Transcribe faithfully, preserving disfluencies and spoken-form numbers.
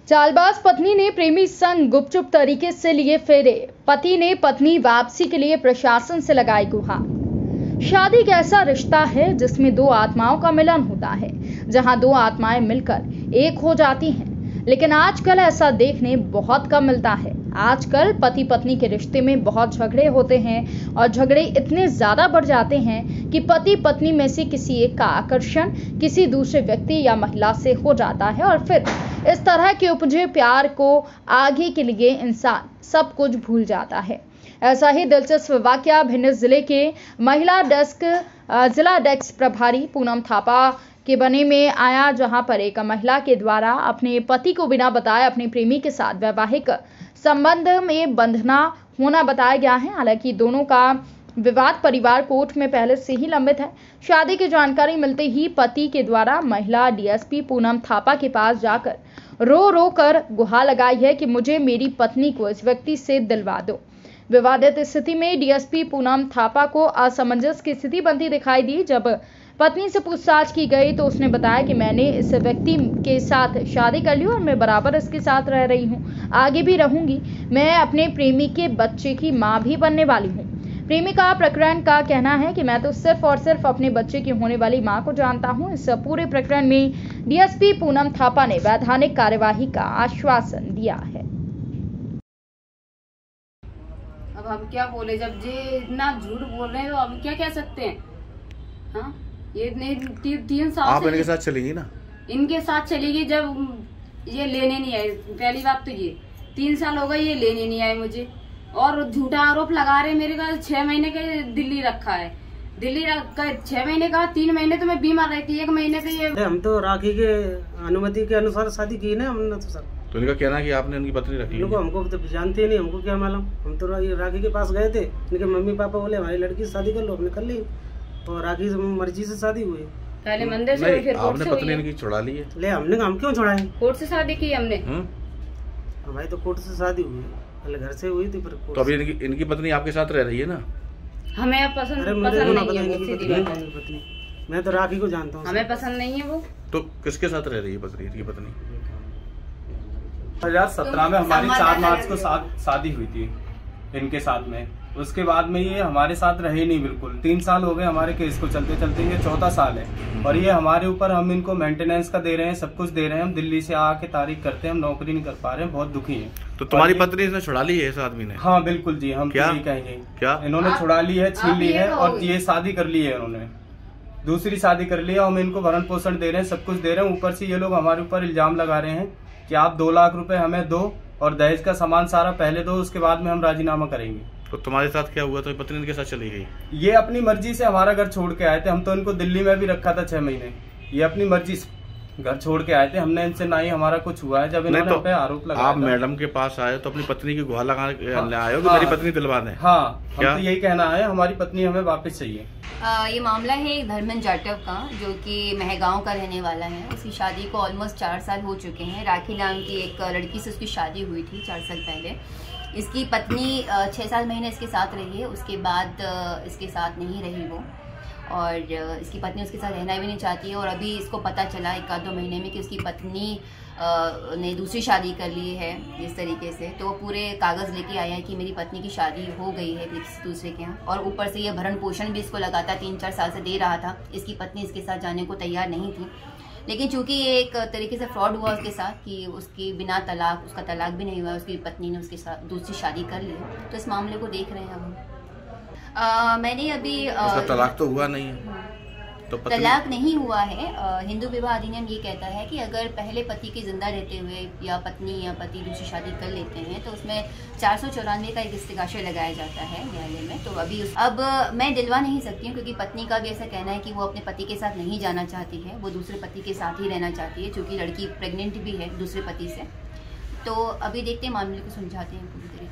चालबाज पत्नी ने प्रेमी संग गुपचुप तरीके से लिए फेरे। पति ने पत्नी वापसी के लिए प्रशासन से लगाई गुहार। शादी एक ऐसा रिश्ता है जिसमें दो आत्माओं का मिलन होता है, जहां दो आत्माएं मिलकर एक हो जाती हैं। लेकिन आजकल ऐसा देखने बहुत कम मिलता है। आजकल पति पत्नी के रिश्ते में बहुत झगड़े होते हैं और झगड़े इतने ज्यादा बढ़ जाते हैं कि पति पत्नी में से किसी एक का आकर्षण किसी दूसरे व्यक्ति या महिला से हो जाता है और फिर इस तरह के उपजे प्यार को आगे के लिए इंसान सब कुछ भूल जाता है। ऐसा ही दिलचस्प वाकया भिंड जिले के महिला डेस्क जिला डेस्क प्रभारी पूनम थापा के बने में आया, जहां पर एक महिला के द्वारा अपने पति को बिना बताए अपने प्रेमी के साथ वैवाहिक संबंध में बंधना होना बताया गया है। हालांकि दोनों का विवाद परिवार कोर्ट में पहले से ही लंबित है। शादी की जानकारी मिलते ही पति के द्वारा महिला डीएसपी पूनम थापा के पास जाकर रो रो कर गुहार लगाई है कि मुझे मेरी पत्नी को इस व्यक्ति से दिलवा दो। विवादित स्थिति में डीएसपी पूनम थापा को असमंजस की स्थिति बनती दिखाई दी। जब पत्नी से पूछताछ की गई तो उसने बताया कि मैंने इस व्यक्ति के साथ शादी कर ली और मैं बराबर इसके साथ रह रही हूँ, आगे भी रहूंगी। मैं अपने प्रेमी के बच्चे की माँ भी बनने वाली हूँ। प्रेमिका प्रकरण का कहना है कि मैं तो सिर्फ और सिर्फ अपने बच्चे की होने वाली मां को जानता हूं। इस पूरे प्रकरण में डीएसपी पूनम थापा ने वैधानिक कार्यवाही का आश्वासन दिया है। अब हम क्या बोले, जब ये इतना झूठ बोल रहे हैं तो अब क्या कह सकते हैं। हाँ, ये ती, तीन साल आप इनके साथ चलेगी ना? इनके साथ चलेगी जब ये लेने नहीं आए। पहली बात तो ये तीन साल हो गए ये लेने नहीं आए मुझे, और झूठा आरोप लगा रहे मेरे का। छह महीने के दिल्ली रखा है, दिल्ली रखा छह महीने का, तीन महीने तो मैं बीमार रहती, एक महीने के ये। हम तो राखी के अनुमति के अनुसार शादी की ना हमने तो सर। तो इनका कहना है कि आपने उनकी पत्नी रख ली। हमको तो जानते ही नहीं, हमको क्या मालूम। हम तो राखी के पास गए थे, इनके मम्मी पापा बोले हमारी लड़की से शादी कर लो, हमने कर ली और राखी मर्जी से शादी हुई। पहले मंदिर से फिर आपने पत्नी इनकी छुड़ा ली है। ले हमने हम क्यों छुड़ाए? कोर्ट से शादी की हमने। हमारी तो कोर्ट से शादी हुई, पहले घर से हुई थी फिर। तो अभी इनकी इनकी पत्नी आपके साथ रह रही है ना? हमें अब पसंद पसंद नहीं है पत्नी। मैं तो राखी को जानता हूँ, हमें पसंद नहीं है वो। तो किसके साथ रह रही है पत्नी, इनकी पत्नी? दो हजार सत्रह में हमारी चार मार्च को शादी हुई थी इनके साथ में। उसके बाद में ये हमारे साथ रहे नहीं बिल्कुल। तीन साल हो गए हमारे केस को चलते चलते, ये चौथा साल है और ये हमारे ऊपर, हम इनको मेंटेनेंस का दे रहे हैं, सब कुछ दे रहे हैं। हम दिल्ली से आके तारीख करते हैं, हम नौकरी नहीं कर पा रहे हैं, बहुत दुखी हैं। तो तुम्हारी पत्नी इसने छुड़ा ली है इस आदमी ने? हाँ बिल्कुल जी, हम क्या कहेंगे। क्या इन्होंने छुड़ा ली है, छीन ली है और ये शादी कर ली है, इन्होंने दूसरी शादी कर ली है। हम इनको भरण पोषण दे रहे हैं, सब कुछ दे रहे हैं। ऊपर से ये लोग हमारे ऊपर इल्जाम लगा रहे हैं कि आप दो लाख रुपए हमें दो और दहेज का सामान सारा पहले दो, उसके बाद में हम राजीनामा करेंगे। तो तुम्हारे साथ क्या हुआ? तो पत्नी इनके साथ चली गई? ये अपनी मर्जी से हमारा घर छोड़ के आए थे। हम तो इनको दिल्ली में भी रखा था छह महीने, ये अपनी मर्जी से घर छोड़ के आए थे। हमने इनसे ना ही हमारा कुछ हुआ है। जब इन्होंने तो पे आरोप लगाया, आप मैडम के पास आए तो अपनी पत्नी की गुहार लगा आए हो कि मेरी पत्नी दिलवा दें? हाँ, हम तो यही कहना है, हमारी पत्नी हमें वापस चाहिए। आ, ये मामला है धर्मेंद्र जाटव का, जो कि महगांव का रहने वाला है। उसकी शादी को ऑलमोस्ट चार साल हो चुके हैं। राखी नाम की एक लड़की से उसकी शादी हुई थी चार साल पहले। इसकी पत्नी छः सात महीने इसके साथ रही है, उसके बाद इसके साथ नहीं रही वो, और इसकी पत्नी उसके साथ रहना भी नहीं चाहती है। और अभी इसको पता चला एक आध दो महीने में कि उसकी पत्नी ने दूसरी शादी कर ली है इस तरीके से। तो वो पूरे कागज़ लेके आया है कि मेरी पत्नी की शादी हो गई है किसी दूसरे के यहाँ, और ऊपर से ये भरण पोषण भी इसको लगातार तीन चार साल से दे रहा था। इसकी पत्नी इसके साथ जाने को तैयार नहीं थी, लेकिन चूंकि ये एक तरीके से फ्रॉड हुआ उसके साथ कि उसकी बिना तलाक, उसका तलाक भी नहीं हुआ, उसकी पत्नी ने उसके साथ दूसरी शादी कर ली, तो इस मामले को देख रहे हैं अब। आ, मैंने अभी उसका तलाक तो हुआ नहीं है, तो तलाक नहीं हुआ है। आ, हिंदू विवाह अधिनियम ये कहता है कि अगर पहले पति के जिंदा रहते हुए या पत्नी या पति दूसरी शादी कर लेते हैं तो उसमें चार सौ चौरानवे का एक इस्तिगाशा लगाया जाता है न्यायालय में। तो अभी उस, अब मैं दिलवा नहीं सकती हूँ, क्योंकि पत्नी का भी ऐसा कहना है कि वो अपने पति के साथ नहीं जाना चाहती है, वो दूसरे पति के साथ ही रहना चाहती है, क्योंकि लड़की प्रेग्नेंट भी है दूसरे पति से। तो अभी देखते हैं, मामले को सुलझाते हैं पूरी तरीके से।